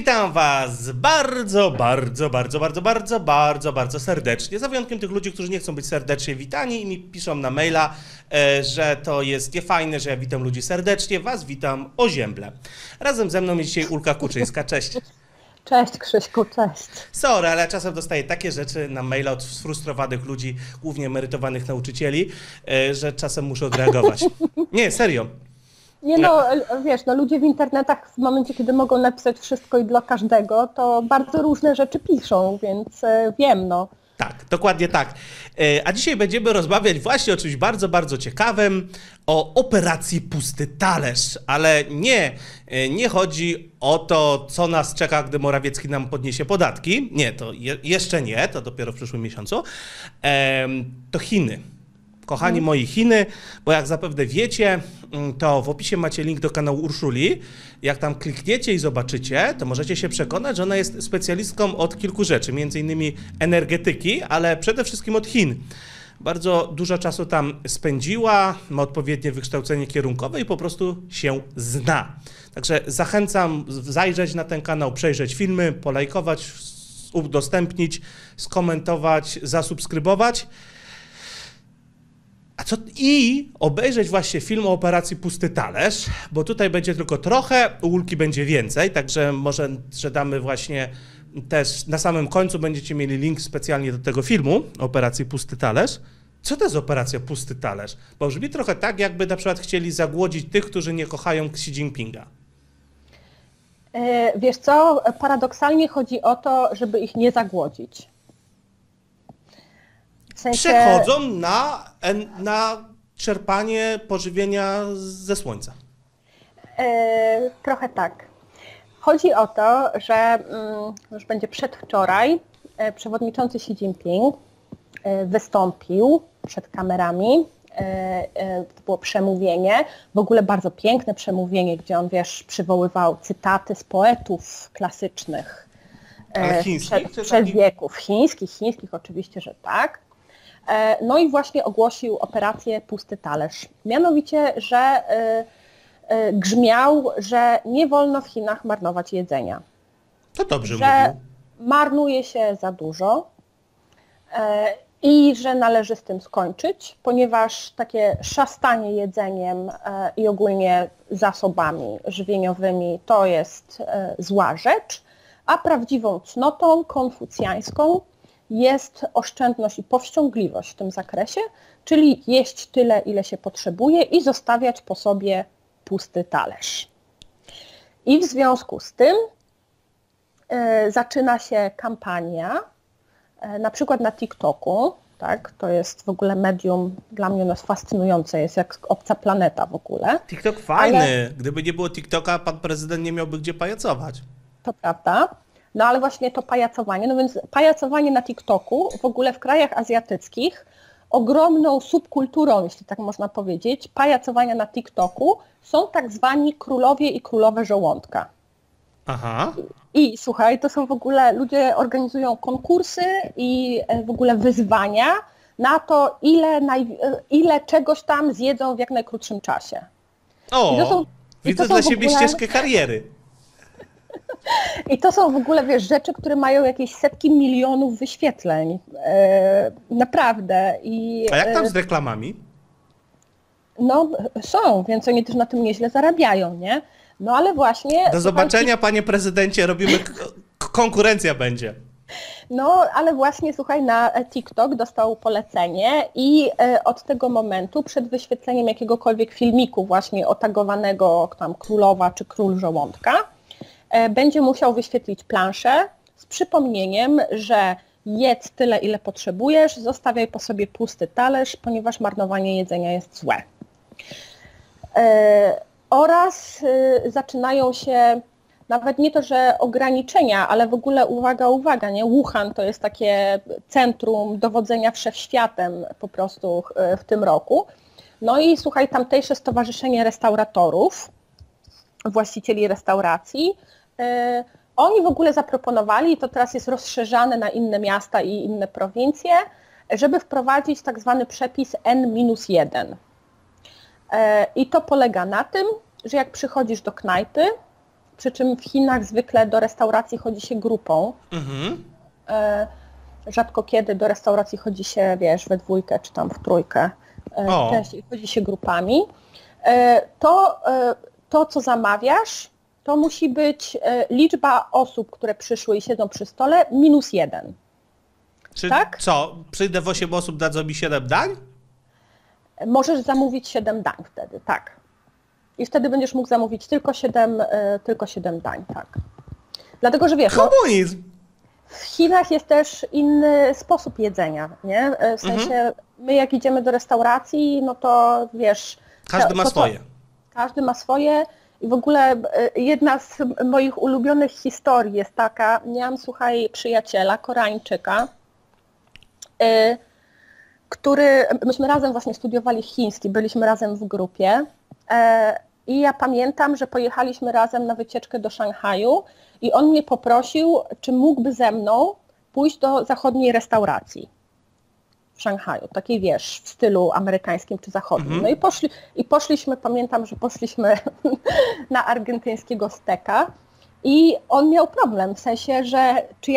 Witam Was bardzo serdecznie. Za wyjątkiem tych ludzi, którzy nie chcą być serdecznie witani i mi piszą na maila, że to jest niefajne, że ja witam ludzi serdecznie. Was witam ozięble. Razem ze mną jest dzisiaj Ulka Kuczyńska. Cześć. Cześć Krzyśku, cześć. Sorry, ale czasem dostaję takie rzeczy na maila od sfrustrowanych ludzi, głównie emerytowanych nauczycieli, że czasem muszę odreagować. Nie, serio. Nie no, wiesz, no ludzie w internetach w momencie, kiedy mogą napisać wszystko i dla każdego, to bardzo różne rzeczy piszą, więc wiem, no. Tak, dokładnie tak. A dzisiaj będziemy rozmawiać właśnie o czymś bardzo ciekawym, o operacji Pusty Talerz, ale nie chodzi o to, co nas czeka, gdy Morawiecki nam podniesie podatki. Nie, to jeszcze nie, to dopiero w przyszłym miesiącu. To Chiny. Kochani moi, Chiny, bo jak zapewne wiecie, to w opisie macie link do kanału Urszuli. Jak tam klikniecie i zobaczycie, to możecie się przekonać, że ona jest specjalistką od kilku rzeczy, między innymi energetyki, ale przede wszystkim od Chin. Bardzo dużo czasu tam spędziła, ma odpowiednie wykształcenie kierunkowe i po prostu się zna. Także zachęcam zajrzeć na ten kanał, przejrzeć filmy, polajkować, udostępnić, skomentować, zasubskrybować. I obejrzeć właśnie film o operacji Pusty Talerz, bo tutaj będzie tylko trochę, u Ulki będzie więcej, także może, że damy właśnie też na samym końcu będziecie mieli link specjalnie do tego filmu o operacji Pusty Talerz. Co to jest operacja Pusty Talerz? Bo brzmi trochę tak, jakby na przykład chcieli zagłodzić tych, którzy nie kochają Xi Jinpinga. Wiesz co, paradoksalnie chodzi o to, żeby ich nie zagłodzić. W sensie... Przechodzą na czerpanie pożywienia ze słońca. Trochę tak. Chodzi o to, że już będzie przedwczoraj przewodniczący Xi Jinping wystąpił przed kamerami. To było przemówienie, w ogóle bardzo piękne przemówienie, gdzie on, wiesz, przywoływał cytaty z poetów klasycznych przed wieków. Chińskich oczywiście, że tak. No i właśnie ogłosił operację Pusty Talerz. Mianowicie, że grzmiał, że nie wolno w Chinach marnować jedzenia. To dobrze że mówił. Marnuje się za dużo i że należy z tym skończyć, ponieważ takie szastanie jedzeniem i ogólnie zasobami żywieniowymi to jest zła rzecz, a prawdziwą cnotą konfucjańską jest oszczędność i powściągliwość w tym zakresie, czyli jeść tyle, ile się potrzebuje i zostawiać po sobie pusty talerz. I w związku z tym zaczyna się kampania, na przykład na TikToku, tak, to jest w ogóle medium, dla mnie ono jest fascynujące, jest jak obca planeta w ogóle. TikTok fajny, gdyby nie było TikToka, pan prezydent nie miałby gdzie pajacować. To prawda. No ale właśnie to pajacowanie, no więc pajacowanie na TikToku w ogóle w krajach azjatyckich ogromną subkulturą, jeśli tak można powiedzieć, pajacowania na TikToku są tak zwani królowie i królowe żołądka. Aha. I słuchaj, to są w ogóle, ludzie organizują konkursy i w ogóle wyzwania na to, ile czegoś tam zjedzą w jak najkrótszym czasie. O, widzę dla siebie ścieżkę kariery. I to są w ogóle, wiesz, rzeczy, które mają jakieś setki milionów wyświetleń. Naprawdę. A jak tam z reklamami? No są, więc oni też na tym nieźle zarabiają, nie? No ale właśnie... Do zobaczenia, panie prezydencie, robimy, konkurencja będzie. No, ale właśnie, słuchaj, na TikTok dostał polecenie i od tego momentu przed wyświetleniem jakiegokolwiek filmiku właśnie otagowanego tam królowa czy król żołądka, będzie musiał wyświetlić planszę z przypomnieniem, że jedz tyle, ile potrzebujesz, zostawiaj po sobie pusty talerz, ponieważ marnowanie jedzenia jest złe. Oraz zaczynają się nawet nie to, że ograniczenia, ale w ogóle uwaga, nie? Wuhan to jest takie centrum dowodzenia wszechświatem po prostu w tym roku. No i słuchaj, tamtejsze stowarzyszenie restauratorów, właścicieli restauracji, oni w ogóle zaproponowali, to teraz jest rozszerzane na inne miasta i inne prowincje, żeby wprowadzić tak zwany przepis N-1. I to polega na tym, że jak przychodzisz do knajpy, przy czym w Chinach zwykle do restauracji chodzi się grupą. Rzadko kiedy do restauracji chodzi się, wiesz, we dwójkę czy tam w trójkę. Częściej chodzi się grupami. To, co zamawiasz, to musi być liczba osób, które przyszły i siedzą przy stole, -1. Czy tak? co? Przyjdę w 8 osób, dadzą mi 7 dań? Możesz zamówić 7 dań wtedy, tak. I wtedy będziesz mógł zamówić tylko 7 dań, tak. Dlatego, że wiesz... Komunizm! W Chinach jest też inny sposób jedzenia, nie? W sensie, my jak idziemy do restauracji, no to wiesz... Każdy ma swoje. Każdy ma swoje i w ogóle jedna z moich ulubionych historii jest taka, miałam, słuchaj, przyjaciela, Koreańczyka, myśmy razem właśnie studiowali chiński, byliśmy razem w grupie i ja pamiętam, że pojechaliśmy razem na wycieczkę do Szanghaju i on mnie poprosił, czy mógłby ze mną pójść do zachodniej restauracji w Szanghaju, takiej wiesz, w stylu amerykańskim czy zachodnim. No i poszliśmy, pamiętam, że poszliśmy na argentyńskiego steka i on miał problem, w sensie, że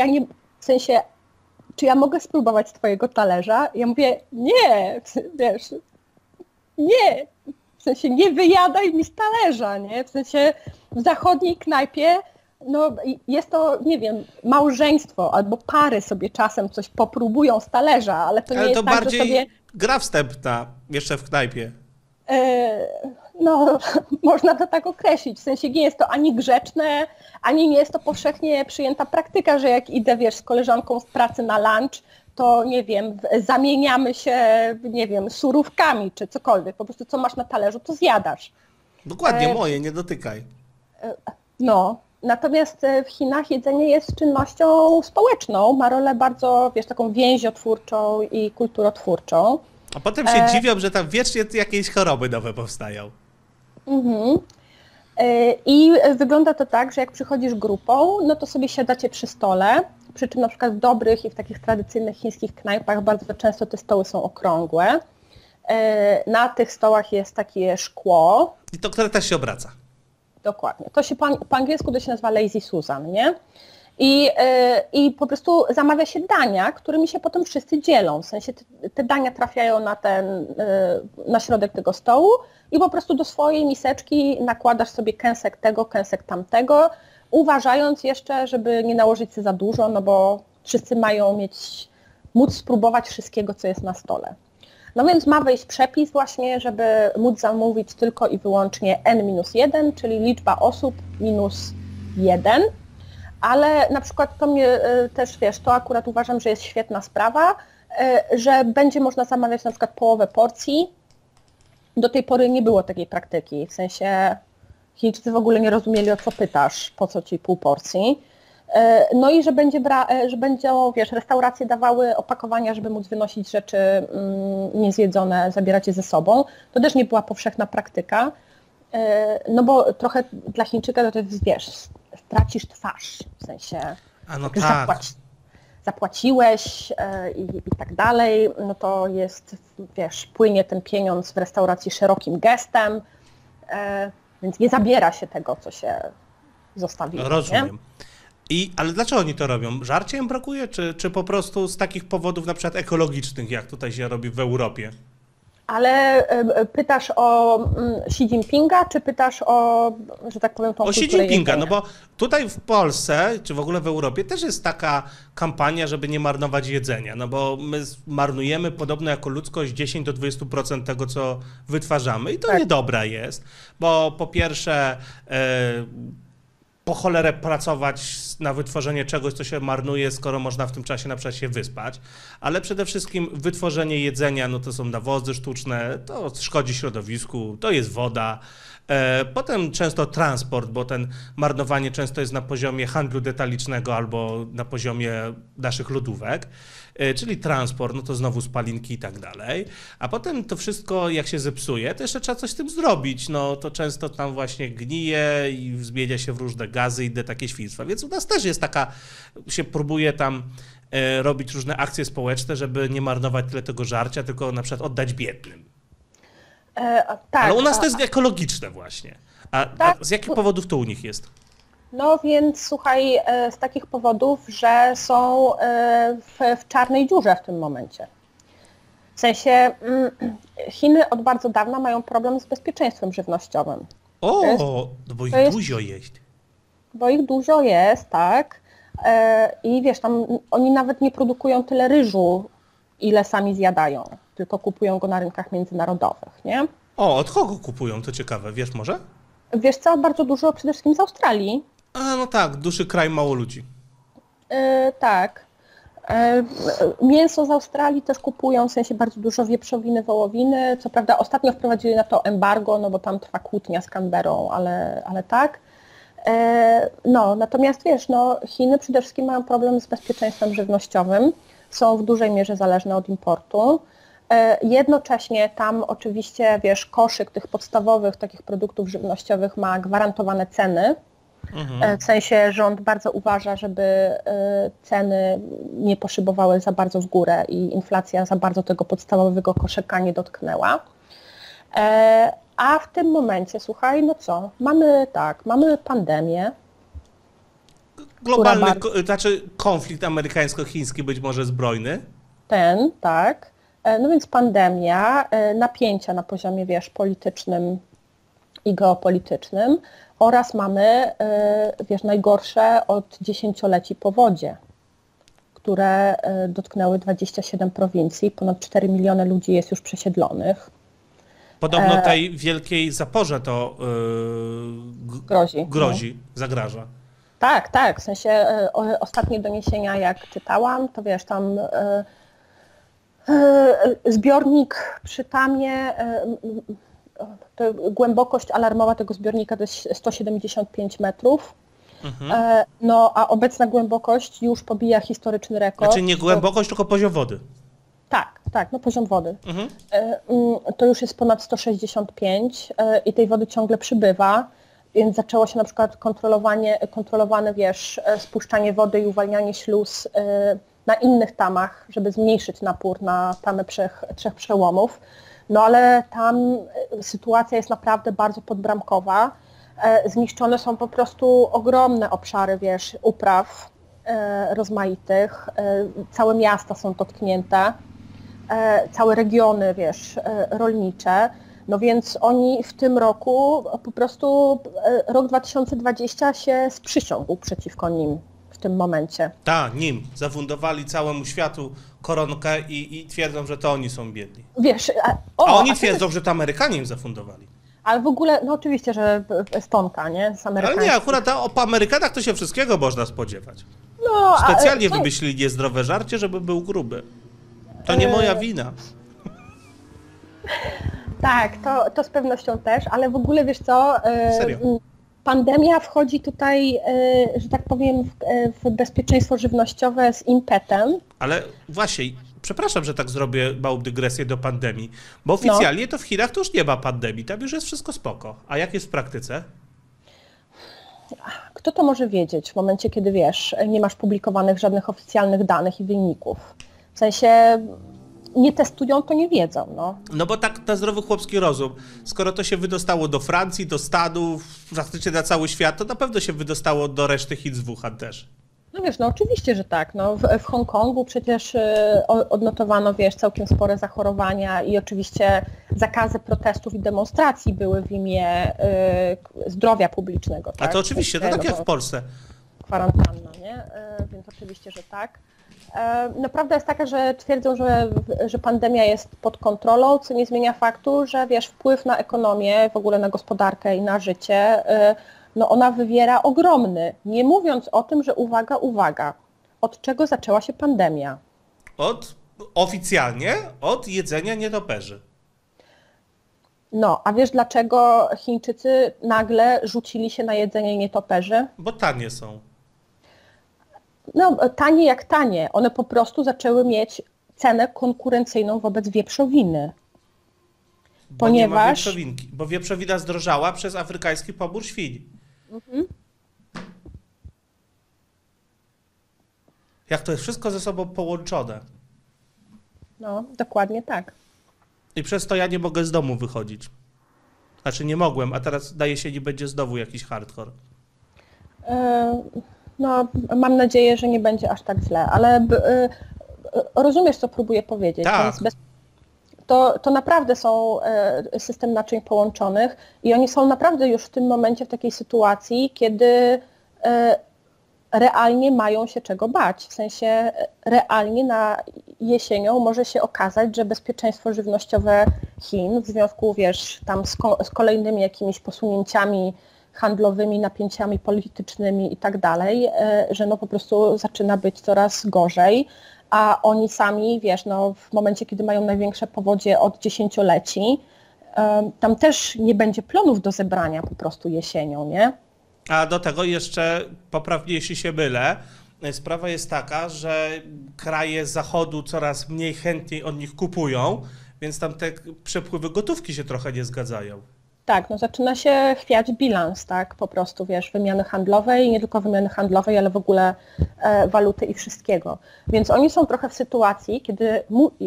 czy ja mogę spróbować z twojego talerza? Ja mówię, nie, wiesz, nie, w sensie nie wyjadaj mi z talerza, nie? W sensie w zachodniej knajpie, no jest to, nie wiem, małżeństwo albo pary sobie czasem coś popróbują z talerza, ale to nie jest to tak, bardziej że sobie... gra wstępna, jeszcze w knajpie. No, można to tak określić, w sensie nie jest to ani grzeczne, ani nie jest to powszechnie przyjęta praktyka, że jak idę, wiesz, z koleżanką z pracy na lunch, to nie wiem, zamieniamy się, nie wiem, surówkami czy cokolwiek, po prostu co masz na talerzu, to zjadasz. Dokładnie, moje, nie dotykaj. No, natomiast w Chinach jedzenie jest czynnością społeczną, ma rolę bardzo, wiesz, taką więziotwórczą i kulturotwórczą. A potem się dziwią, że tam wiecznie jakieś choroby nowe powstają. I wygląda to tak, że jak przychodzisz grupą, no to sobie siadacie przy stole, przy czym na przykład w dobrych i w takich tradycyjnych chińskich knajpach bardzo często te stoły są okrągłe. Na tych stołach jest takie szkło. I to, które też się obraca. Dokładnie. To się po angielsku to się nazywa lazy Susan, nie? I po prostu zamawia się dania, którymi się potem wszyscy dzielą. W sensie te dania trafiają na środek tego stołu i po prostu do swojej miseczki nakładasz sobie kęsek tego, kęsek tamtego, uważając jeszcze, żeby nie nałożyć sobie za dużo, no bo wszyscy mają móc spróbować wszystkiego, co jest na stole. No więc ma wejść przepis właśnie, żeby móc zamówić tylko i wyłącznie n-1, czyli liczba osób -1. Ale na przykład to mnie też, wiesz, to akurat uważam, że jest świetna sprawa, że będzie można zamawiać na przykład połowę porcji. Do tej pory nie było takiej praktyki, w sensie Chińczycy w ogóle nie rozumieli, o co pytasz, po co ci pół porcji. No i że będą, wiesz, restauracje dawały opakowania, żeby móc wynosić rzeczy niezjedzone, zabierać je ze sobą. To też nie była powszechna praktyka, no bo trochę dla Chińczyka to jest, wiesz, tracisz twarz, w sensie zapłaciłeś i tak dalej, no to jest, wiesz, płynie ten pieniądz w restauracji szerokim gestem, więc nie zabiera się tego, co się zostawiło. Rozumiem. Ale dlaczego oni to robią? Żarcia im brakuje, czy po prostu z takich powodów na przykład ekologicznych, jak tutaj się robi w Europie? Ale pytasz o Xi Jinpinga, czy pytasz o, że tak powiem, tą O Xi Jinpinga, no bo tutaj w Polsce, czy w ogóle w Europie też jest taka kampania, żeby nie marnować jedzenia, no bo my marnujemy podobno jako ludzkość 10 do 20% tego, co wytwarzamy i to niedobra jest, bo po pierwsze po cholerę pracować na wytworzenie czegoś, co się marnuje, skoro można w tym czasie na przykład się wyspać, ale przede wszystkim wytworzenie jedzenia, no to są nawozy sztuczne, to szkodzi środowisku, to jest woda, potem często transport, bo ten marnowanie często jest na poziomie handlu detalicznego albo na poziomie naszych lodówek, czyli transport, no to znowu spalinki i tak dalej, a potem to wszystko jak się zepsuje, to jeszcze trzeba coś z tym zrobić, no to często tam właśnie gnije i zmienia się w różne gazy i inne takie świństwa, więc u nas też jest taka, się próbuje tam robić różne akcje społeczne, żeby nie marnować tyle tego żarcia, tylko na przykład oddać biednym. Tak, ale u nas to jest ekologiczne właśnie. A z jakich powodów to u nich jest? No więc słuchaj, z takich powodów, że są w czarnej dziurze w tym momencie. W sensie Chiny od bardzo dawna mają problem z bezpieczeństwem żywnościowym. O, jest- no bo ich to jest- dużo jest. Bo ich dużo jest, tak? I wiesz, tam oni nawet nie produkują tyle ryżu, ile sami zjadają, tylko kupują go na rynkach międzynarodowych, nie? O, od kogo kupują? To ciekawe, wiesz może? Wiesz co, bardzo dużo przede wszystkim z Australii. A, no tak, duży kraj, mało ludzi. Tak. Mięso z Australii też kupują, w sensie bardzo dużo wieprzowiny, wołowiny. Co prawda ostatnio wprowadzili na to embargo, no bo tam trwa kłótnia z Canberrą, ale tak. No, natomiast wiesz, no, Chiny przede wszystkim mają problem z bezpieczeństwem żywnościowym. Są w dużej mierze zależne od importu. Jednocześnie tam oczywiście, wiesz, koszyk tych podstawowych takich produktów żywnościowych ma gwarantowane ceny. W sensie rząd bardzo uważa, żeby ceny nie poszybowały za bardzo w górę i inflacja za bardzo tego podstawowego koszyka nie dotknęła. A w tym momencie, słuchaj, no co, mamy pandemię. Globalny, która znaczy konflikt amerykańsko-chiński, być może zbrojny. Tak. No więc pandemia, napięcia na poziomie, wiesz, politycznym i geopolitycznym oraz mamy, wiesz, najgorsze od dziesięcioleci powodzie, które dotknęły 27 prowincji, ponad 4 miliony ludzi jest już przesiedlonych. Podobno tej wielkiej zaporze to Grozi. zagraża. Tak, w sensie ostatnie doniesienia jak czytałam, to wiesz, tam zbiornik przy Tamie, to głębokość alarmowa tego zbiornika to jest 175 metrów, no a obecna głębokość już pobija historyczny rekord. Znaczy nie głębokość, tylko poziom wody. Tak, no poziom wody. To już jest ponad 165 i tej wody ciągle przybywa, więc zaczęło się na przykład kontrolowane, wiesz, spuszczanie wody i uwalnianie śluz na innych tamach, żeby zmniejszyć napór na tamy trzech przełomów. No ale tam sytuacja jest naprawdę bardzo podbramkowa. Zniszczone są po prostu ogromne obszary, wiesz, upraw rozmaitych. Całe miasta są dotknięte, całe regiony, wiesz, rolnicze. No więc oni w tym roku po prostu rok 2020 się sprzysiągł przeciwko nim w tym momencie. Tak, nim. Zafundowali całemu światu koronkę i twierdzą, że to oni są biedni. Wiesz, A oni twierdzą, że to Amerykanie im zafundowali. Ale w ogóle, no oczywiście, że Estonka, nie? Z Ale nie, akurat po Amerykanach to się wszystkiego można spodziewać. No, Specjalnie wymyślili niezdrowe żarcie, żeby był gruby. To nie moja wina. Tak, to z pewnością też, ale w ogóle wiesz co, Serio? pandemia wchodzi tutaj, że tak powiem, w bezpieczeństwo żywnościowe z impetem. Ale właśnie, przepraszam, że tak zrobię małą dygresję do pandemii, bo oficjalnie to w Chinach to już nie ma pandemii, tam już jest wszystko spoko. A jak jest w praktyce? Kto to może wiedzieć w momencie, kiedy wiesz, nie masz publikowanych żadnych oficjalnych danych i wyników? W sensie nie testują, to nie wiedzą, no. No bo tak na zdrowy chłopski rozum, skoro to się wydostało do Francji, do Stanów, praktycznie na cały świat, to na pewno się wydostało do reszty Chin z Wuhan też. No wiesz, no oczywiście, że tak. No, w Hongkongu przecież odnotowano, wiesz, całkiem spore zachorowania i oczywiście zakazy protestów i demonstracji były w imię zdrowia publicznego. Tak? A to oczywiście, to tak jak w Polsce. Kwarantanna, nie? Więc oczywiście, że tak. No, prawda jest taka, że twierdzą, że pandemia jest pod kontrolą, co nie zmienia faktu, że wiesz, wpływ na ekonomię, w ogóle na gospodarkę i na życie, no ona wywiera ogromny, nie mówiąc o tym, że uwaga, od czego zaczęła się pandemia? Oficjalnie od jedzenia nietoperzy. No, a wiesz dlaczego Chińczycy nagle rzucili się na jedzenie nietoperzy? Bo tanie są. No, tanie jak tanie. One po prostu zaczęły mieć cenę konkurencyjną wobec wieprzowiny. Bo nie ma wieprzowinki, bo wieprzowina zdrożała przez afrykański pobór świń. Jak to jest wszystko ze sobą połączone. No, dokładnie tak. I przez to ja nie mogę z domu wychodzić. Znaczy nie mogłem, a teraz daje się, nie będzie znowu jakiś hardcore. No, mam nadzieję, że nie będzie aż tak źle, ale rozumiesz, co próbuję powiedzieć. Tak. Więc to naprawdę są system naczyń połączonych i oni są naprawdę już w tym momencie w takiej sytuacji, kiedy realnie mają się czego bać. W sensie realnie na jesienią może się okazać, że bezpieczeństwo żywnościowe Chin w związku, wiesz, tam z kolejnymi jakimiś posunięciami handlowymi, napięciami politycznymi i tak dalej, że no po prostu zaczyna być coraz gorzej, a oni sami, wiesz, no w momencie, kiedy mają największe powodzie od dziesięcioleci, tam też nie będzie plonów do zebrania po prostu jesienią, nie? A do tego jeszcze poprawniejszy się mylę. Sprawa jest taka, że kraje Zachodu coraz mniej chętniej od nich kupują, więc tam te przepływy gotówki się trochę nie zgadzają. Tak, no zaczyna się chwiać bilans, tak, po prostu, wiesz, wymiany handlowej, nie tylko wymiany handlowej, ale w ogóle waluty i wszystkiego. Więc oni są trochę w sytuacji, kiedy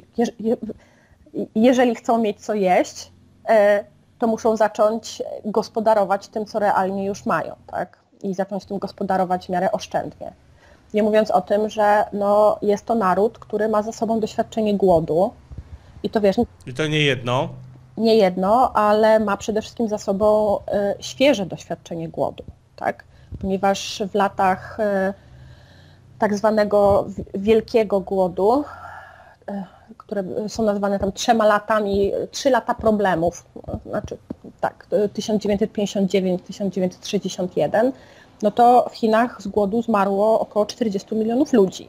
jeżeli chcą mieć co jeść, to muszą zacząć gospodarować tym, co realnie już mają, tak, i zacząć tym gospodarować w miarę oszczędnie. Nie mówiąc o tym, że no, jest to naród, który ma za sobą doświadczenie głodu i to, wiesz, I to nie jedno. nie jedno, ale ma przede wszystkim za sobą świeże doświadczenie głodu, tak? Ponieważ w latach tak zwanego wielkiego głodu, które są nazywane tam 3 latami, 3 lata problemów, znaczy tak, 1959-1961, no to w Chinach z głodu zmarło około 40 milionów ludzi.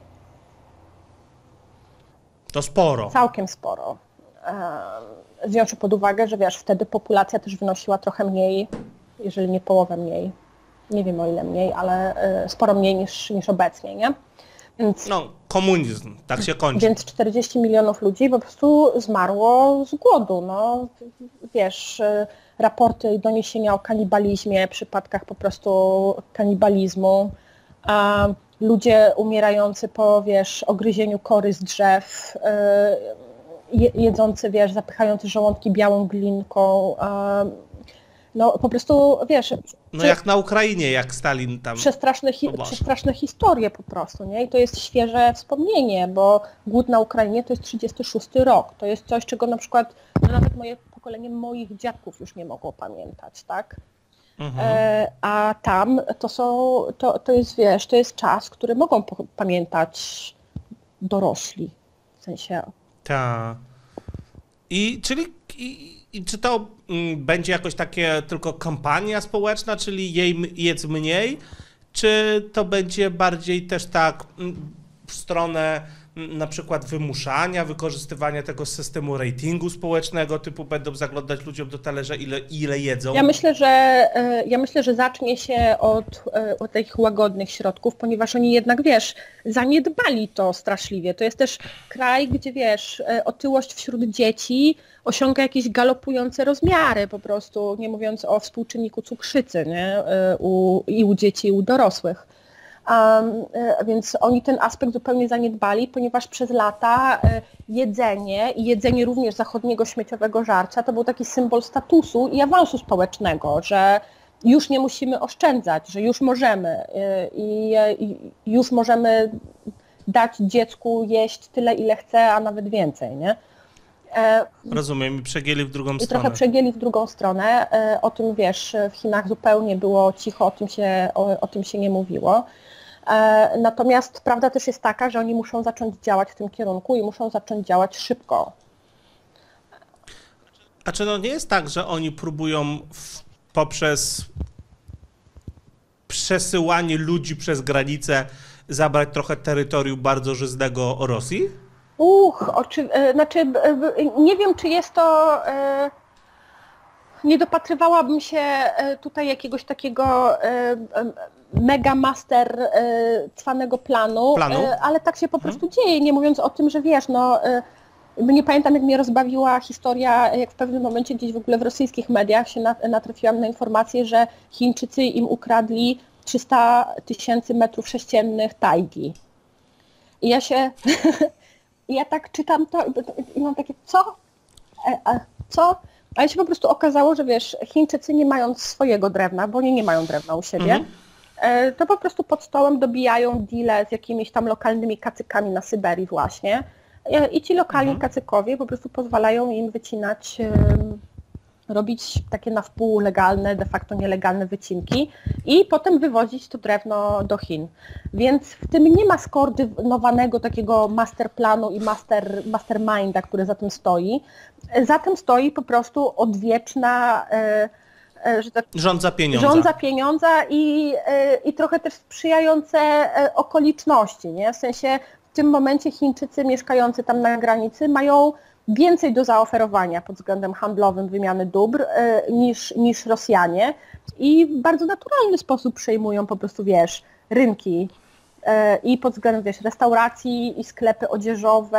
To sporo. Całkiem sporo. Wziąwszy pod uwagę, że wiesz, wtedy populacja też wynosiła trochę mniej, jeżeli nie połowę mniej, nie wiem o ile mniej, ale sporo mniej niż obecnie, nie? Więc, No, komunizm, tak się kończy. więc 40 milionów ludzi po prostu zmarło z głodu, no. Wiesz, raporty i doniesienia o kanibalizmie, przypadkach po prostu kanibalizmu, a ludzie umierający po, wiesz, ogryzieniu kory z drzew, jedzący, wiesz, zapychający żołądki białą glinką, no po prostu, wiesz... No jak na Ukrainie, jak Stalin tam... Przestraszne historie po prostu, nie? I to jest świeże wspomnienie, bo głód na Ukrainie to jest 36 rok. To jest coś, czego na przykład no nawet moje pokolenie moich dziadków już nie mogło pamiętać, tak? A tam to jest, wiesz, to jest czas, który mogą pamiętać dorośli, w sensie... Tak. I czy to będzie jakoś takie tylko kampania społeczna, czyli jedz mniej, czy to będzie bardziej też tak w stronę na przykład wymuszania, wykorzystywania tego systemu ratingu społecznego, typu będą zaglądać ludziom do talerza ile jedzą? Ja myślę, że zacznie się od takich łagodnych środków, ponieważ oni jednak, wiesz, zaniedbali to straszliwie. To jest też kraj, gdzie, wiesz, otyłość wśród dzieci osiąga jakieś galopujące rozmiary po prostu, nie mówiąc o współczynniku cukrzycy, nie? I u dzieci, i u dorosłych. Więc oni ten aspekt zupełnie zaniedbali, ponieważ przez lata jedzenie i jedzenie również zachodniego śmieciowego żarcia to był taki symbol statusu i awansu społecznego, że już nie musimy oszczędzać, że już możemy i już możemy dać dziecku jeść tyle, ile chce, a nawet więcej, nie? Rozumiem, i przegięli w drugą I stronę. trochę przegięli w drugą stronę. O tym, wiesz, w Chinach zupełnie było cicho, o tym się nie mówiło. Natomiast prawda też jest taka, że oni muszą zacząć działać w tym kierunku i muszą zacząć działać szybko. A czy no nie jest tak, że oni próbują poprzez przesyłanie ludzi przez granicę zabrać trochę terytorium bardzo żyznego Rosji? Nie wiem, czy jest to... Nie dopatrywałabym się tutaj jakiegoś takiego mega master cwanego planu? Ale tak się po prostu dzieje, nie mówiąc o tym, że wiesz, no nie pamiętam, jak mnie rozbawiła historia, jak w pewnym momencie gdzieś w ogóle w rosyjskich mediach się natrafiłam na informację, że Chińczycy im ukradli 300 000 metrów sześciennych tajgi. I ja tak czytam to i mam takie, co? Co? Ale się po prostu okazało, że wiesz, Chińczycy nie mając swojego drewna, bo oni nie mają drewna u siebie, to po prostu pod stołem dobijają deale z jakimiś tam lokalnymi kacykami na Syberii właśnie. I ci lokalni kacykowie po prostu pozwalają im wycinać, robić takie na wpół legalne, de facto nielegalne wycinki i potem wywozić to drewno do Chin. Więc w tym nie ma skoordynowanego takiego masterplanu i masterminda, który za tym stoi. Za tym stoi po prostu odwieczna że tak, rząd za pieniądza i trochę też sprzyjające okoliczności, nie? W sensie w tym momencie Chińczycy mieszkający tam na granicy mają więcej do zaoferowania pod względem handlowym wymiany dóbr niż Rosjanie i w bardzo naturalny sposób przejmują po prostu, wiesz, rynki i pod względem, wiesz, restauracji i sklepy odzieżowe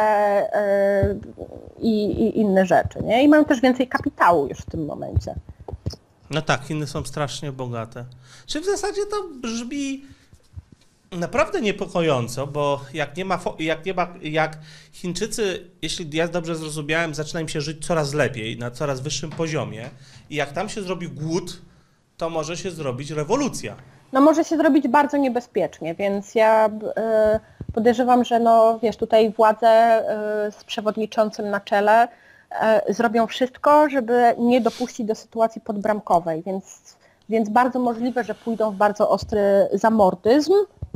i inne rzeczy, nie? I mają też więcej kapitału już w tym momencie. No tak, Chiny są strasznie bogate. Czy w zasadzie to brzmi naprawdę niepokojąco, bo jak Chińczycy, jeśli ja dobrze zrozumiałem, zaczyna im się żyć coraz lepiej, na coraz wyższym poziomie i jak tam się zrobi głód, to może się zrobić rewolucja. No może się zrobić bardzo niebezpiecznie, więc ja podejrzewam, że no wiesz, tutaj władze z przewodniczącym na czele zrobią wszystko, żeby nie dopuścić do sytuacji podbramkowej, więc bardzo możliwe, że pójdą w bardzo ostry zamordyzm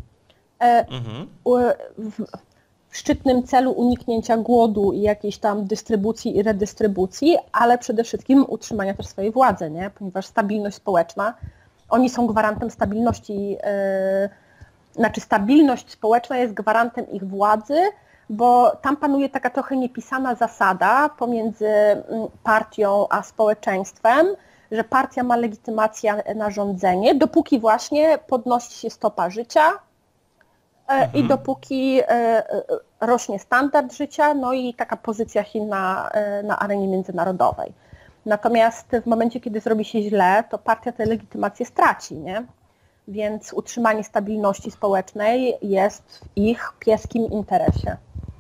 w szczytnym celu uniknięcia głodu i jakiejś tam dystrybucji i redystrybucji, ale przede wszystkim utrzymania też swojej władzy, nie? Ponieważ stabilność społeczna, oni są gwarantem stabilności, stabilność społeczna jest gwarantem ich władzy, bo tam panuje taka trochę niepisana zasada pomiędzy partią a społeczeństwem, że partia ma legitymację na rządzenie, dopóki właśnie podnosi się stopa życia i dopóki rośnie standard życia, no i taka pozycja Chin na arenie międzynarodowej. Natomiast w momencie, kiedy zrobi się źle, to partia tę legitymację straci, nie? Więc utrzymanie stabilności społecznej jest w ich pieskim interesie.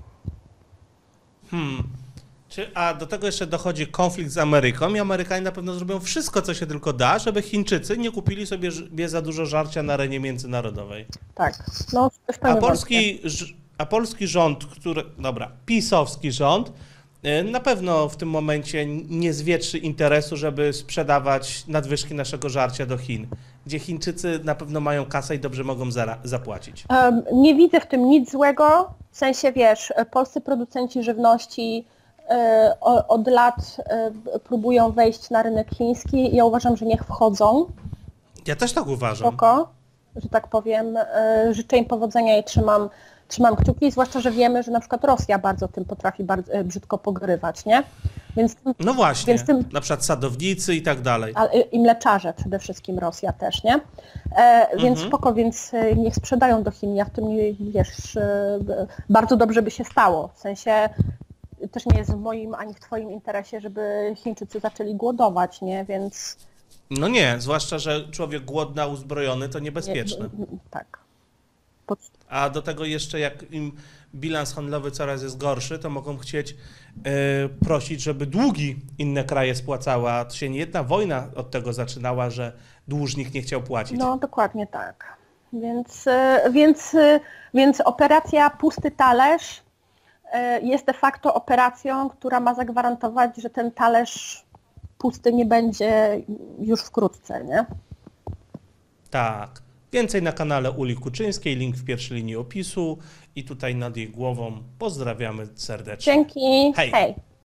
A do tego jeszcze dochodzi konflikt z Ameryką i Amerykanie na pewno zrobią wszystko, co się tylko da, żeby Chińczycy nie kupili sobie za dużo żarcia na arenie międzynarodowej. Tak. No, a polski rząd, pisowski rząd, na pewno w tym momencie nie zwietrzy interesu, żeby sprzedawać nadwyżki naszego żarcia do Chin, gdzie Chińczycy na pewno mają kasę i dobrze mogą zapłacić. Nie widzę w tym nic złego, w sensie, wiesz, polscy producenci żywności od lat próbują wejść na rynek chiński. Ja uważam, że niech wchodzą. Ja też tak uważam. Spoko, że tak powiem. Życzę im powodzenia i trzymam kciuki, zwłaszcza, że wiemy, że na przykład Rosja bardzo tym potrafi brzydko pogrywać, nie? Więc, no właśnie, na przykład sadownicy i tak dalej. I mleczarze przede wszystkim, Rosja też, nie? Więc spoko, więc niech sprzedają do Chin. Ja w tym, wiesz, bardzo dobrze by się stało. W sensie też nie jest w moim ani w twoim interesie, żeby Chińczycy zaczęli głodować, nie? Więc... No nie, zwłaszcza, że człowiek głodny, a uzbrojony to niebezpieczne. Tak. A do tego jeszcze jak im bilans handlowy coraz jest gorszy, to mogą chcieć prosić, żeby długi inne kraje spłacały, a to się nie jedna wojna od tego zaczynała, że dłużnik nie chciał płacić. No dokładnie tak. Więc operacja Pusty Talerz jest de facto operacją, która ma zagwarantować, że ten talerz pusty nie będzie już wkrótce, nie? Tak. Więcej na kanale Uli Kuczyńskiej, link w pierwszej linii opisu i tutaj nad jej głową. Pozdrawiamy serdecznie. Dzięki. Hej. Hej.